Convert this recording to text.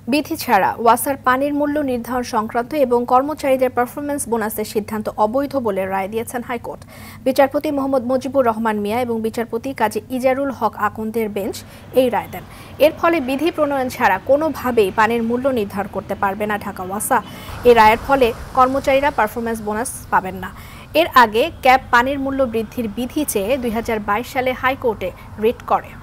বিধি ছাড়া ওয়াসার পানির মূল্য নির্ধারণ সংক্রান্ত এবং কর্মচারীদের পারফরমেন্স বোনাসের সিদ্ধান্ত অবৈধ বলে রায় দিয়েছেন হাইকোর্ট। বিচারপতি মোহাম্মদ মুজিবুর রহমান মিয়া এবং বিচারপতি কাজী ইজারুল হক আকন্দের বেঞ্চ এই রায় দেন। এর ফলে বিধি প্রণয়ন ছাড়া কোনোভাবেই পানির মূল্য নির্ধারণ করতে পারবে না ঢাকা ওয়াসা। এই রায়ের ফলে কর্মচারীরা পারফরমেন্স বোনাস পাবেন না। এর আগে ক্যাব পানির মূল্য বৃদ্ধির বিধি চেয়ে 2022 সালে হাইকোর্টে রিট করে।